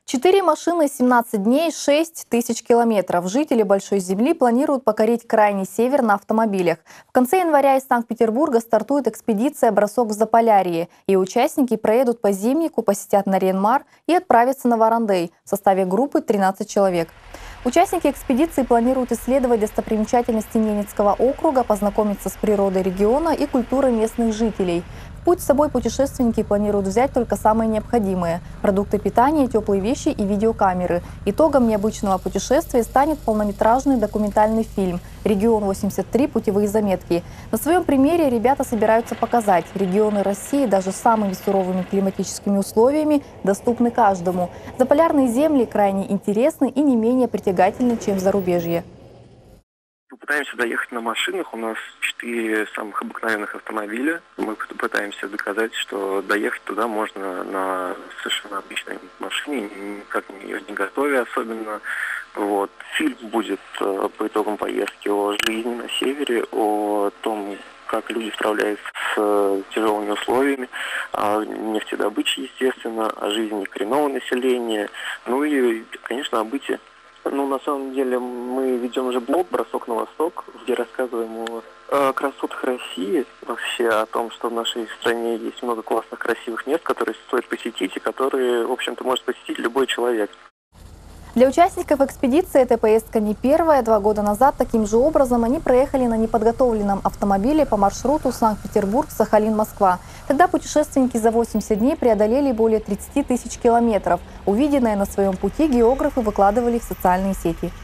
4 машины, 17 дней, 6 тысяч километров. Жители Большой Земли планируют покорить крайний север на автомобилях. В конце января из Санкт-Петербурга стартует экспедиция «Бросок в Заполярье». И участники проедут по Зимнику, посетят Нарьян-Мар и отправятся на Варандей в составе группы 13 человек. Участники экспедиции планируют исследовать достопримечательности Ненецкого округа, познакомиться с природой региона и культурой местных жителей. В путь с собой путешественники планируют взять только самое необходимое – продукты питания, теплые вещи и видеокамеры. Итогом необычного путешествия станет полнометражный документальный фильм «Регион-83. Путевые заметки». На своем примере ребята собираются показать – регионы России даже с самыми суровыми климатическими условиями доступны каждому. Заполярные земли крайне интересны и не менее притягательны, чем в зарубежье. Пытаемся доехать на машинах. У нас 4 самых обыкновенных автомобиля. Мы пытаемся доказать, что доехать туда можно на совершенно обычной машине, никак ее не готовя особенно. Вот. Фильм будет по итогам поездки о жизни на севере, о том, как люди справляются с тяжелыми условиями, о нефтедобыче, естественно, о жизни коренного населения, ну и, конечно, о быте. Ну, на самом деле, мы ведем уже блог «Бросок на восток», где рассказываем о красотах России, вообще о том, что в нашей стране есть много классных, красивых мест, которые стоит посетить и которые, в общем-то, может посетить любой человек. Для участников экспедиции эта поездка не первая. 2 года назад таким же образом они проехали на неподготовленном автомобиле по маршруту Санкт-Петербург, Сахалин, Москва. Тогда путешественники за 80 дней преодолели более 30 тысяч километров. Увиденное на своем пути географы выкладывали в социальные сети.